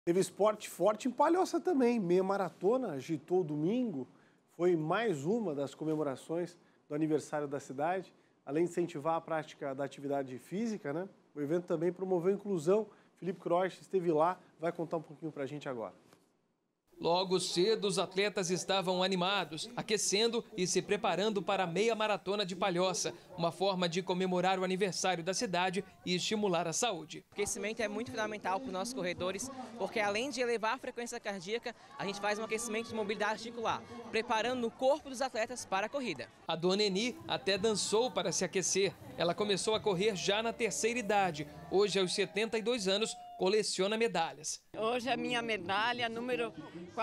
Teve esporte forte em Palhoça também. Meia maratona agitou domingo. Foi mais uma das comemorações do aniversário da cidade. Além de incentivar a prática da atividade física, né? O evento também promoveu a inclusão. Felipe Croix esteve lá, vai contar um pouquinho pra gente agora. Logo cedo, os atletas estavam animados, aquecendo e se preparando para a meia maratona de Palhoça, uma forma de comemorar o aniversário da cidade e estimular a saúde. O aquecimento é muito fundamental para os nossos corredores, porque além de elevar a frequência cardíaca, a gente faz um aquecimento de mobilidade articular, preparando o corpo dos atletas para a corrida. A dona Eni até dançou para se aquecer. Ela começou a correr já na terceira idade. Hoje, aos 72 anos, coleciona medalhas. Hoje a minha medalha número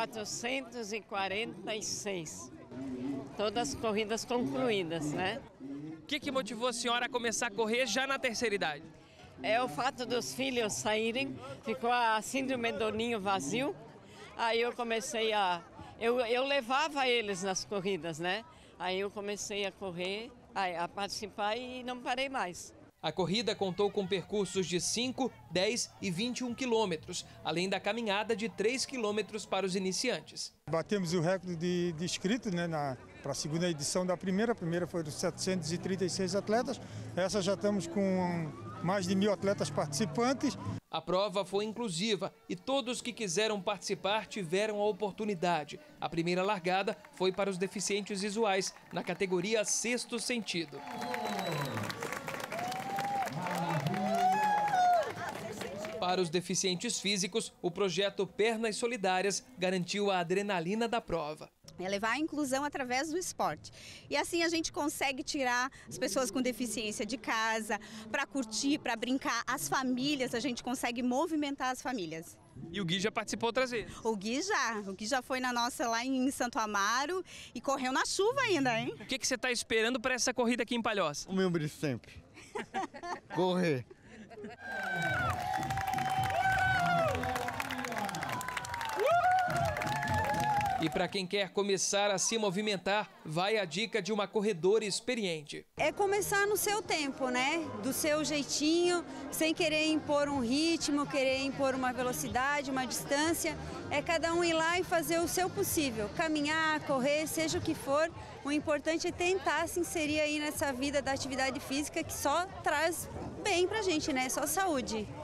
446. Todas as corridas concluídas, né? O que motivou a senhora a começar a correr já na terceira idade? É o fato dos filhos saírem, ficou a síndrome do ninho vazio. Aí eu comecei eu levava eles nas corridas, né? Aí eu comecei a correr, a participar e não parei mais. A corrida contou com percursos de 5, 10 e 21 quilômetros, além da caminhada de 3 quilômetros para os iniciantes. Batemos o recorde de inscritos, né, para a segunda edição da primeira. A primeira foi dos 736 atletas. Essa já estamos com mais de 1.000 atletas participantes. A prova foi inclusiva e todos que quiseram participar tiveram a oportunidade. A primeira largada foi para os deficientes visuais, na categoria Sexto Sentido. Para os deficientes físicos, o projeto Pernas Solidárias garantiu a adrenalina da prova. É levar a inclusão através do esporte. E assim a gente consegue tirar as pessoas com deficiência de casa, para curtir, para brincar. As famílias, a gente consegue movimentar as famílias. E o Gui já participou outras vezes? O Gui já foi na nossa lá em Santo Amaro e correu na chuva ainda, hein? O que você está esperando para essa corrida aqui em Palhoça? O mesmo de sempre. Correr. E para quem quer começar a se movimentar, vai a dica de uma corredora experiente. É começar no seu tempo, né? Do seu jeitinho, sem querer impor um ritmo, querer impor uma velocidade, uma distância. É cada um ir lá e fazer o seu possível. Caminhar, correr, seja o que for. O importante é tentar se inserir aí nessa vida da atividade física que só traz bem pra gente, né? Só saúde.